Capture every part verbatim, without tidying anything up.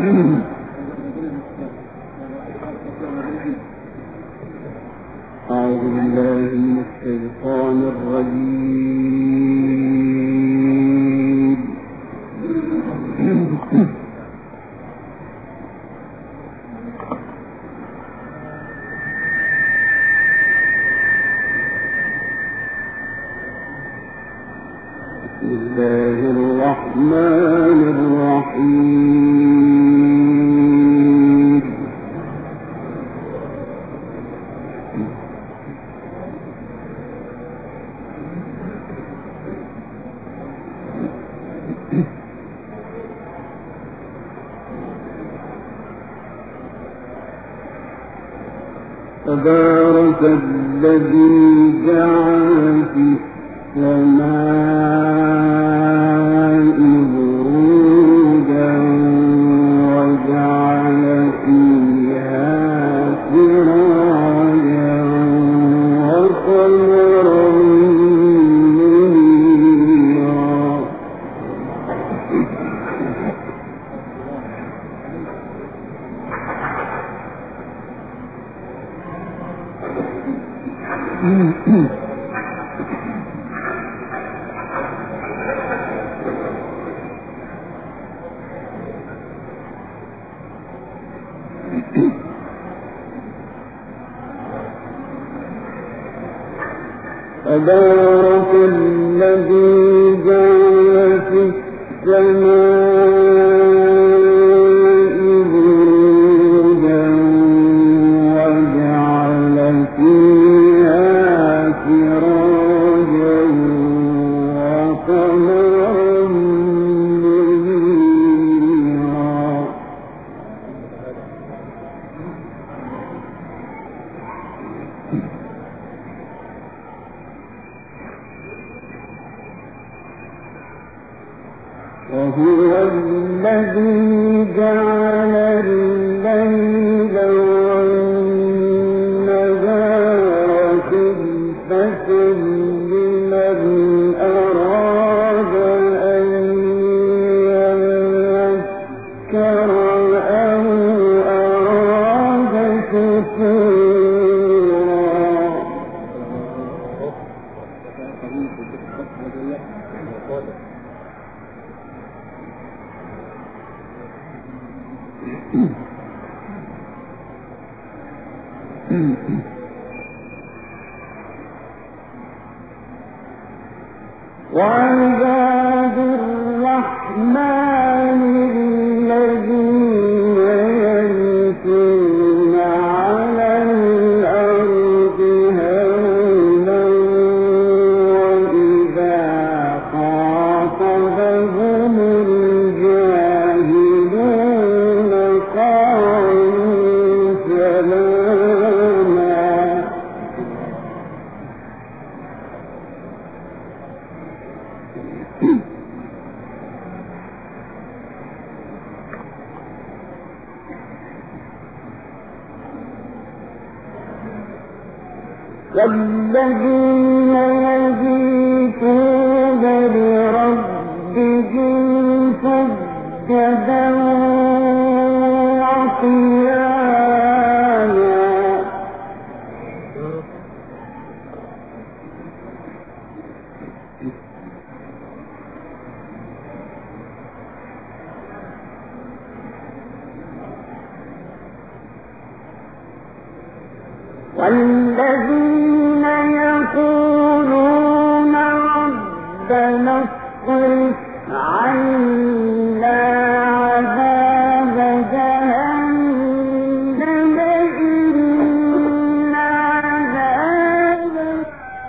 أعوذ بالله من الشيطان الرجيم. بسم الله الرحمن الرحيم. تبارك الذي جعل في السماء بروجا وجعل فيها سراجا وقمرا منيرا. تبارك الذي جعل في السماء بروجا وجعل فيها سراجا وقمرا منيرا. وهو الذي جعل الليل والنهار خلفة لمن أراد أن يذكر أو أراد شكورا. وعباد الرحمن الذين يمشون على الأرض هونا وإذا خاطبهم الجاهلون قالوا سلاما. والذين يبيتون لربهم سجدا وقياما. والذين يقولون ربنا اصرف عنا عذاب جهنم إن عذابها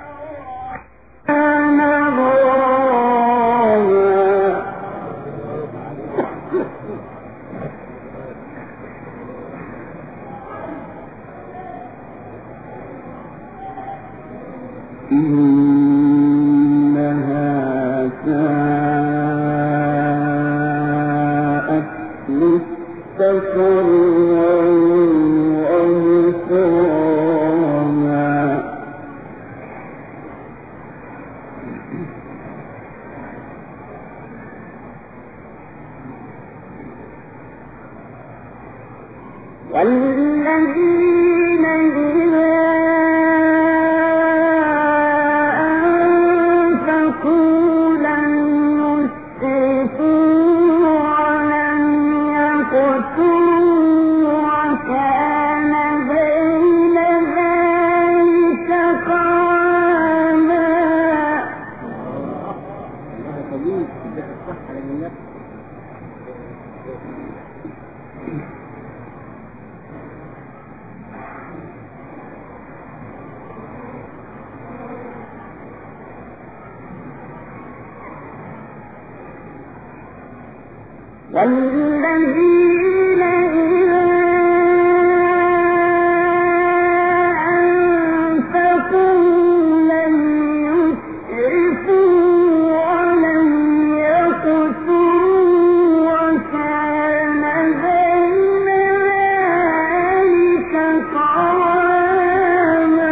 كان غراما. إنها ساءت مستقرا ومقاما. والذين إذا أنفقوا لم يسرفوا ولم يقتروا وكان بين ذلك قواما. والذين إذا أنفقوا لم يسرفوا ولم يقتروا وكان بين ذلك قواما.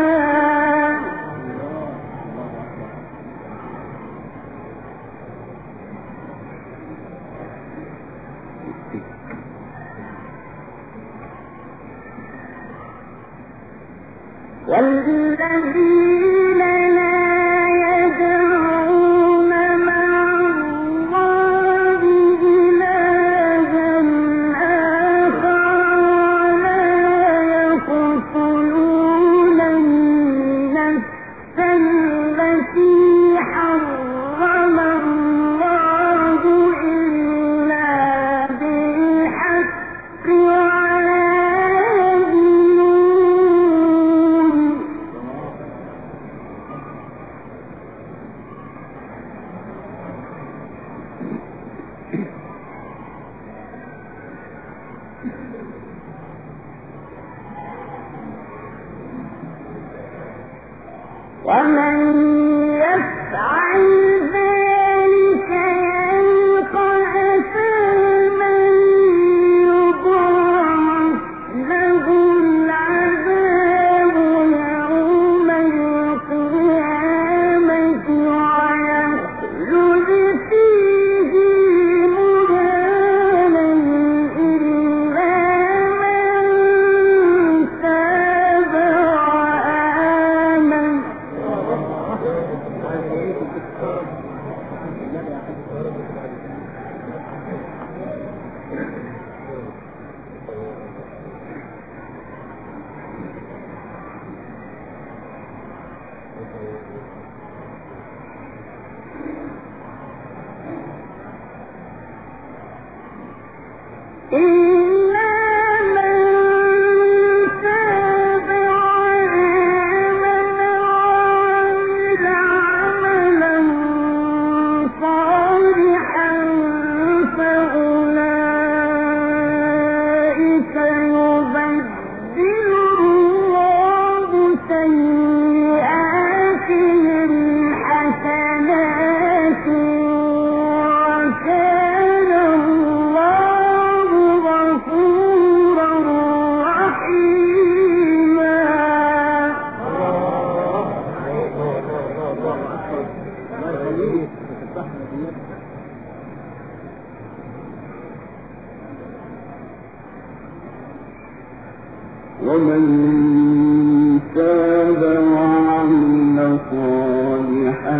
والذين لا يدعون مع الله إلها آخر ولا يقتلون النفس التي حرم الله إلا بالحق ولا ومن يفعل ذلك يلقى أثاما يضاعف له العذاب يوم القيامة ويخلد فيه مهانا إلا من تاب وآمن. إلا من تاب وآمن وعمل عملا صالحا فأولئك يبدل الله سيئاتهم حسنات وكان الله غفورا رحيما. ومن تاب وعمل صالحا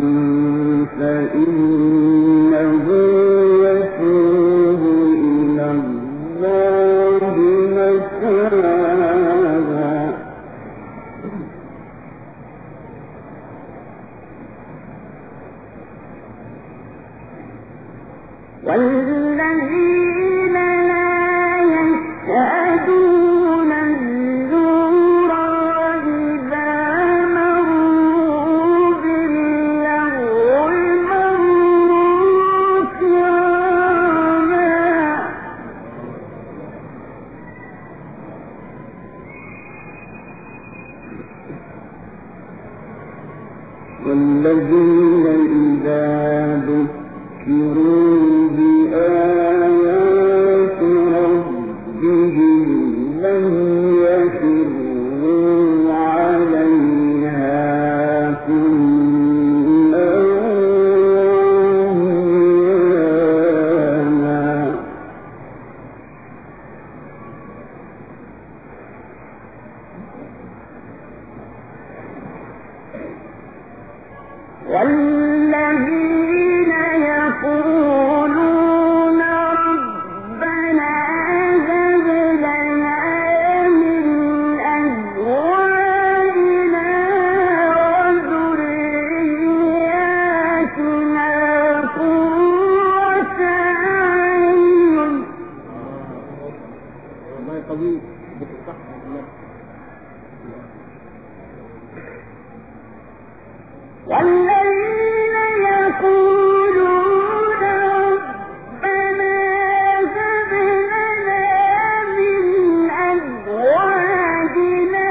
فإنه يتوب إلى الله متابا. والذين لا يشهدون الزور وإذا مروا باللغو مروا كراما. والذين إذا ذكروا بآيات ربهم لم يخروا عليها صما وعميانا. والذين يقولون ربنا هب لنا من أزواجنا وذرياتنا قرة أعين. والله قوي. والذين يقولون ربنا هب لنا من أزواجنا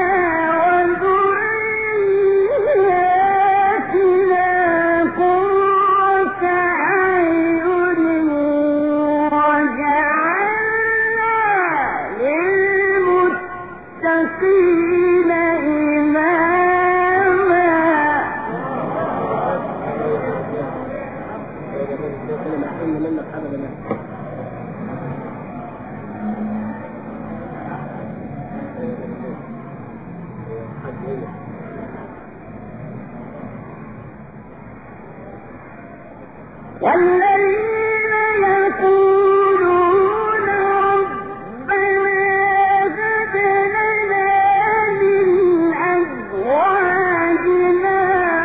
وذرياتنا قرة أعين وجعلنا للمتقين إماما. والذين يقولون ربنا هب لنا من أزواجنا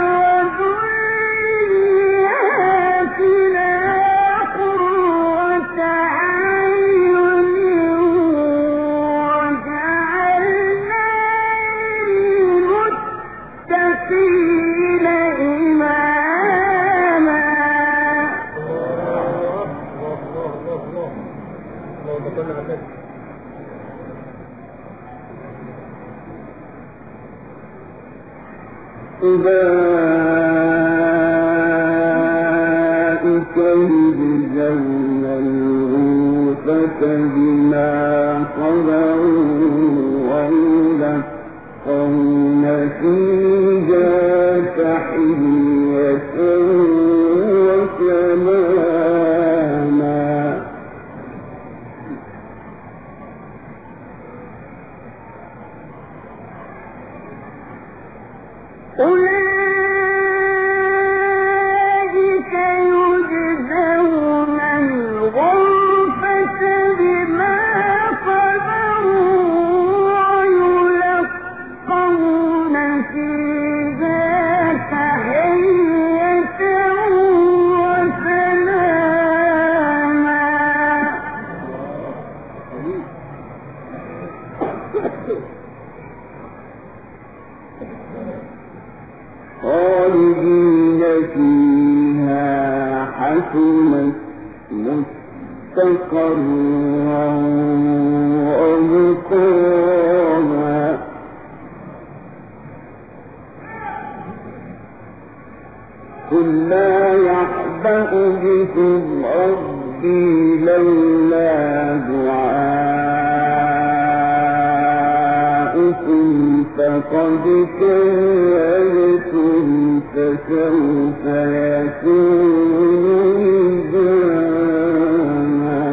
وذرياتنا قرة أعين وجعلنا للمتقين إماما. أولئك يجزون الغرفة بما صبروا ويلقون فيها تحية وسلاما. أولئك يجزون الغرفة بما صبروا ويلقون فيها تحية وسلاما. خالدين فيها حسنت مستقرا ومقاما. قل لا يحبأ بكم ربي لولا دعاؤكم فقد كذبتم فسوف يكون لزاما.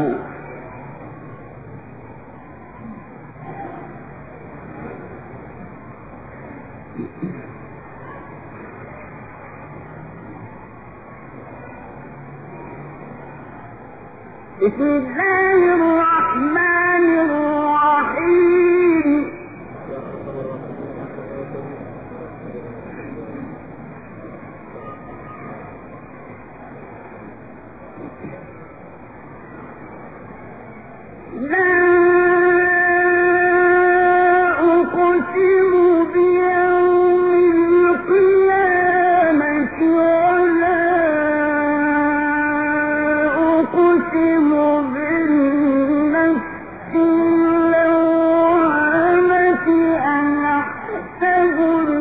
بسم الله الرحمن الرحيم. لا أقسم بيوم القيامة ولا أقسم بالنفس اللوامة. أيحسب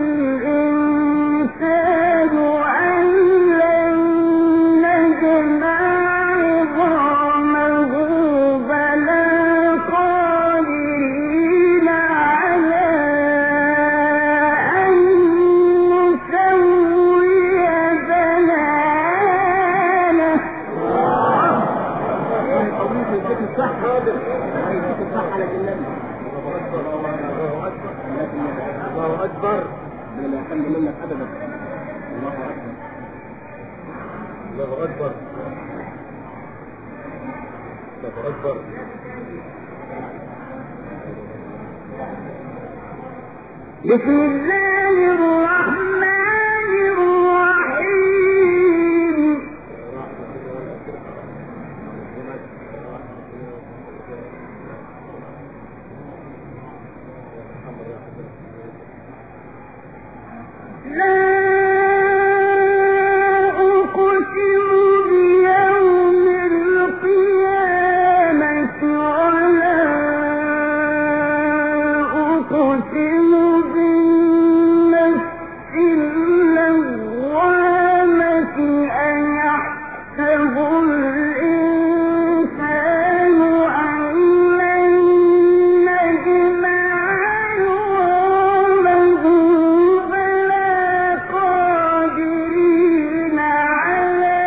الإنسان أن لن نجمع عظامه بلى قادرين على أن نسوي بنانه. الله أكبر. لا يحل منك أبدا. الله أكبر. الله أكبر الله أكبر. بسم الله الرحمن الرحيم. لا أقسم بيوم القيامة ولا أقسم بالنفس اللوامة أيحسب الإنسان أن لن نجمع عظامه بلى قادرين على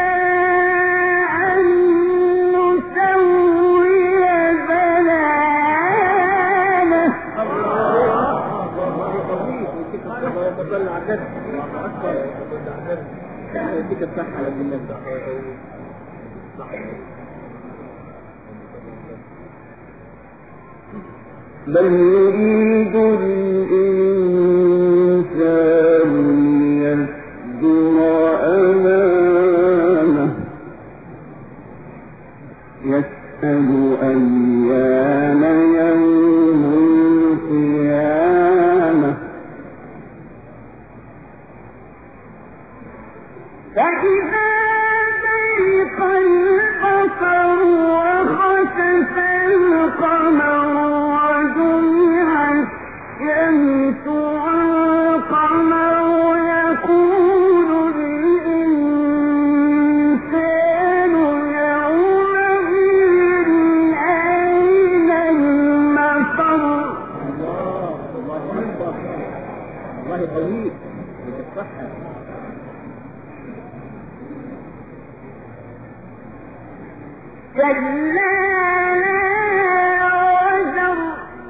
أن نسوي بنانه. اللهم صل على النبي. الله أكبر. صل على النبي. يديك الصحة يا ابن الله. بل يريد الإنسان ليصدر أمامه يسأل أيان يوم القيامة فإذا برق البصر وخسف القمر وجمع الشمس والقمر يقول الإنسان يومئذ أين المفر. الله الله أكبر. الله يقويك. يديك الصحة. كلا لا وزر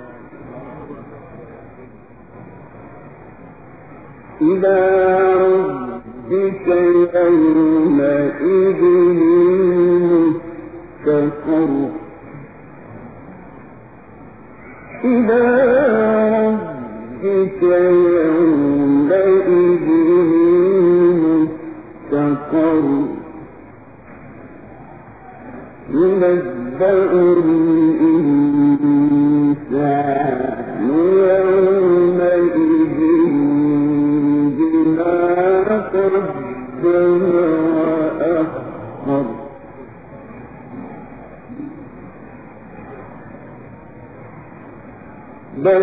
إلى ربك يومئذ المستقر إلى ربك يومئذ المستقر ينبأ الإنسان يومئذ بما قدم وأخر بل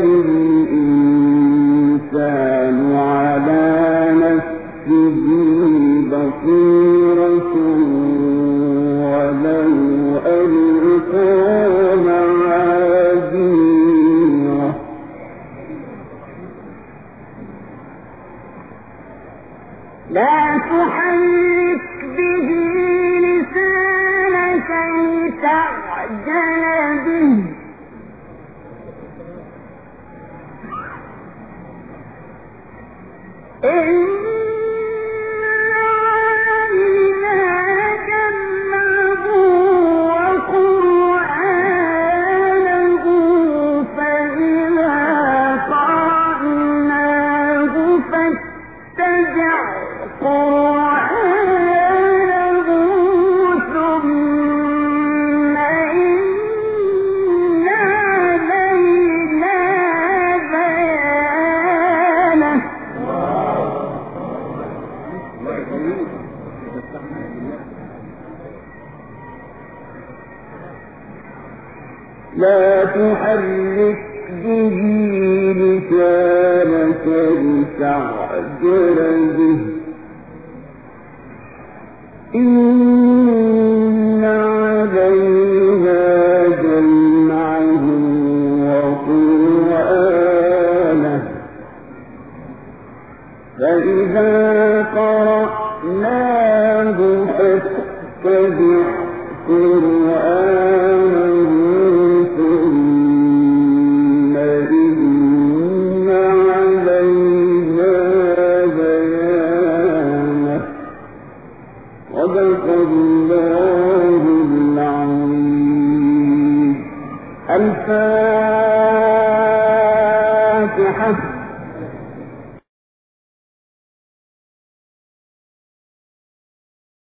الإنسان على نفسه بصيرة ولو ألقى معاذيره لا تحرك به لسانك لتعجل به إن علينا جمعه وقرآنه فإذا قرأناه فاتبع قرآنه ثم إن علينا بيانه. لا تحرك به لسانك لتعجل به إن علينا جمعه وقرآنه فإذا قرأناه فاتبع قرآنه ثم إن علينا بيانه. أفاق